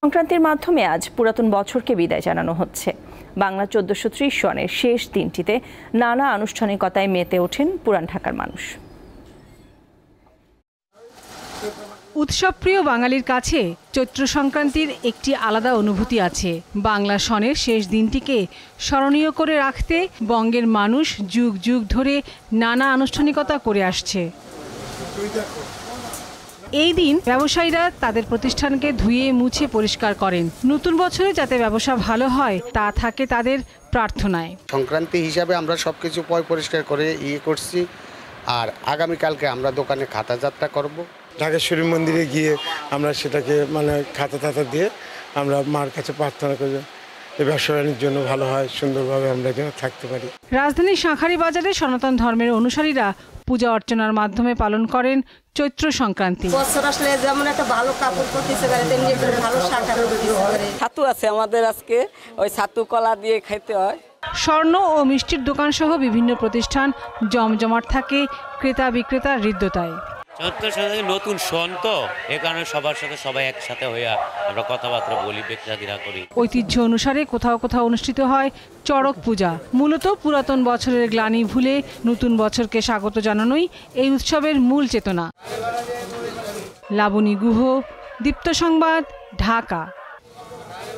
সংক্রান্তির মাধ্যমে আজ পুরাতন বছরকে বিদায় জানানো হচ্ছে। বাংলা 1430 সনের শেষ দিনটিতে নানা আনুষ্ঠানিকতায় মেতে ওঠেন পুরান ঢাকার মানুষ। উৎসবপ্রিয় বাঙালির কাছে চৈত্র সংক্রান্তির একটি আলাদা অনুভূতি আছে। বাংলা সনের শেষ দিনটিকে স্মরণীয় করে রাখতে বঙ্গের মানুষ যুগ যুগ ধরে নানা আনুষ্ঠানিকতা করে আসছে। এই দিন ব্যবসায়ীরা তাদের প্রতিষ্ঠানকে ধুয়ে মুছে পরিষ্কার করেন। নতুন বছরে যাতে ব্যবসা ভালো হয় তা থাকে তাদের প্রার্থনায়। সংক্রান্তি হিসাবে আমরা সবকিছু পরিষ্কার করে করছি। আর আগামীকালকে আমরা দোকানে খাতা যাত্রা করব। ঢাকেশ্বরী মন্দিরে গিয়ে আমরা সেটাকে খাতা দিয়ে আমরা মার কাছে প্রার্থনা করি এই ব্যবসা বাণিজ্যের জন্য ভালো হয়, সুন্দরভাবে আমরা যেন থাকতে পারি। রাজধানীর শাঁখারী বাজারে সনাতন ধর্মের অনুসারীরা পূজা অর্চনার মাধ্যমে পালন করেন চৈত্র সংক্রান্তি। বছর আসলে যেমন একটা ভালো কাপড় পরতেছে পারে তেমনি একটা ভালো শাঁখা পরতেছে পারে। ছাতু আছে আমাদের আজকে, ওই ছাতু কলা দিয়ে খাইতে হয়। স্বর্ণ ও মিষ্টির দোকান সহ বিভিন্ন প্রতিষ্ঠান জমজমাট থাকে ক্রেতা বিক্রেতার হৃদ্যতায়। নতুন সন তো এ কারণে সবার সাথে সবাই একসাথে হয়ে আমরা কথাবার্তা বলি, বেচাকেনা করি। ঐতিহ্য অনুসারে কোথাও কোথাও অনুষ্ঠিত হয় চড়ক পূজা। মূলত পুরাতন বছরের গ্লানি ভুলে নতুন বছরকে স্বাগত জানানোই এই উৎসবের মূল চেতনা। লাবণী গুহ, দীপ্ত সংবাদ, ঢাকা।